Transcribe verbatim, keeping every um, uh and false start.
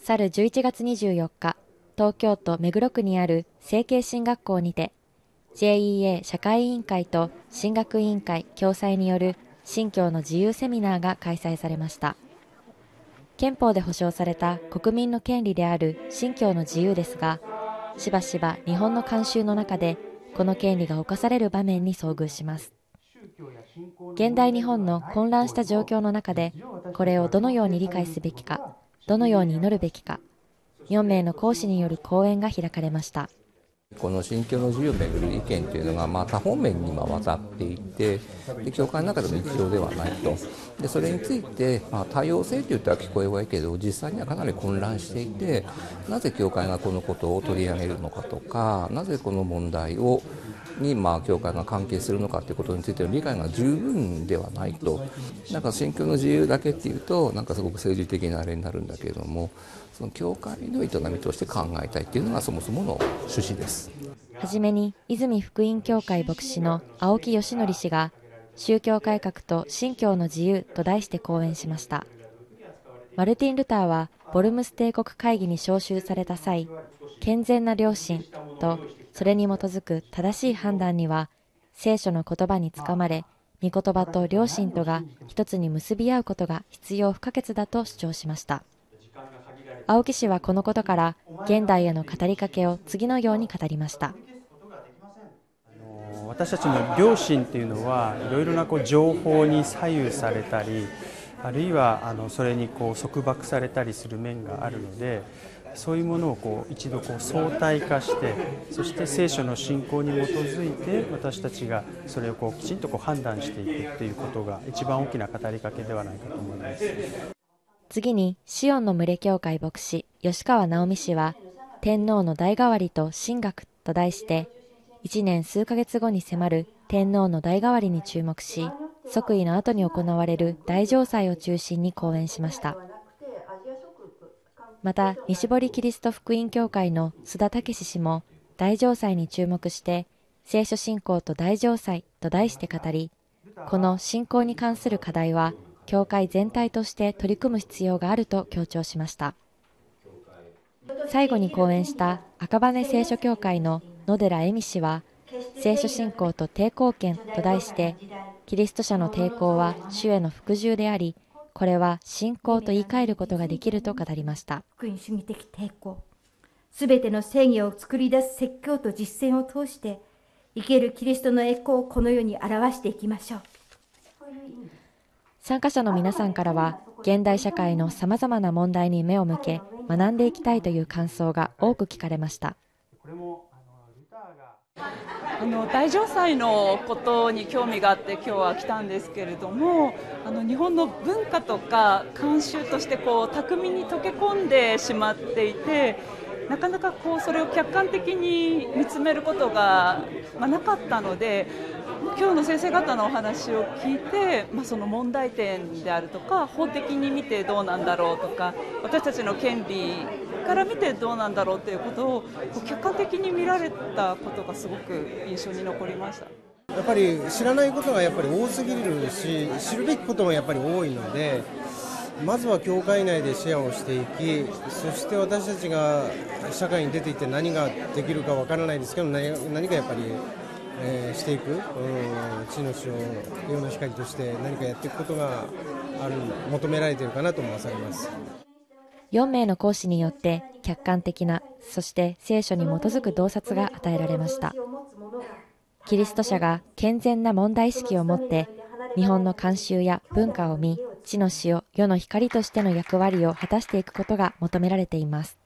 去るじゅういちがつにじゅうよっか、東京都目黒区にある成蹊進学校にて、ジェイイーエー 社会委員会と進学委員会共催による信教の自由セミナーが開催されました。憲法で保障された国民の権利である信教の自由ですが、しばしば日本の慣習の中でこの権利が侵される場面に遭遇します。現代日本の混乱した状況の中で、これをどのように理解すべきか、どのように祈るべきか、よんめいの講師による講演が開かれました。 この信教の自由をめぐる意見というのが、まあ、多方面にわたっていて、で教会の中でも日常ではないと。でそれについて、まあ、多様性といったら聞こえはいいけど、実際にはかなり混乱していて、なぜ教会がこのことを取り上げるのかとか、なぜこの問題をにまあ教会が関係するのかということについての理解が十分ではないと。なんか信教の自由だけっていうと、なんかすごく政治的なあれになるんだけれども、その教会の営みとして考えたいっていうのがそもそもの趣旨です。 はじめに泉福音教会牧師の青木義則氏が、宗教改革と信教の自由と題して講演しました。マルティン・ルターはボルムス帝国会議に招集された際、健全な良心とそれに基づく正しい判断には、聖書の言葉につかまれ、御言葉と良心とが一つに結び合うことが必要不可欠だと主張しました。青木氏はこのことから現代への語りかけを次のように語りました。 私たちの良心というのはいろいろなこう情報に左右されたり、あるいはあのそれにこう束縛されたりする面があるので、そういうものをこう一度こう相対化して、そして聖書の信仰に基づいて私たちがそれをこうきちんとこう判断していくということが一番大きな語りかけではないかと思います。 次にシオンの群れ教会牧師吉川直美氏は、天皇の代替わりと神学と題していちねん数ヶ月後に迫る天皇の代替わりに注目し、即位の後に行われる大嘗祭を中心に講演しました。また西堀キリスト福音教会の須田武氏も大嘗祭に注目して聖書信仰と大嘗祭と題して語り、この信仰に関する課題は教会全体として取り組む必要があると強調しました。最後に講演した赤羽聖書協会の野寺恵美氏は、聖書信仰と抵抗権と題して、キリスト者の抵抗は主への服従であり、これは信仰と言い換えることができると語りました。 福音主義的抵抗、すべての正義を作り出す説教と実践を通して、生けるキリストの栄光をこの世に表していきましょう。 参加者の皆さんからは、現代社会のさまざまな問題に目を向け、学んでいきたいという感想が多く聞かれました。 あの大嘗祭のことに興味があって今日は来たんですけれども、あの日本の文化とか慣習としてこう巧みに溶け込んでしまっていて、なかなかこうそれを客観的に見つめることが、まあ、なかったので、今日の先生方のお話を聞いて、まあ、その問題点であるとか、法的に見てどうなんだろうとか、私たちの権利から見てどうなんだろうということを客観的に見られたことがすごく印象に残りました。 やっぱり知らないことがやっぱり多すぎるし、知るべきこともやっぱり多いので、まずは教会内でシェアをしていき、そして私たちが社会に出ていって何ができるかわからないですけど、何, 何かやっぱり、えー、していく、うん、地の塩、世の光として何かやっていくことがある求められているかなと思わされます。 よんめいの講師によって客観的な、そして聖書に基づく洞察が与えられました。キリスト者が健全な問題意識を持って日本の慣習や文化を見、地の塩、世の光としての役割を果たしていくことが求められています。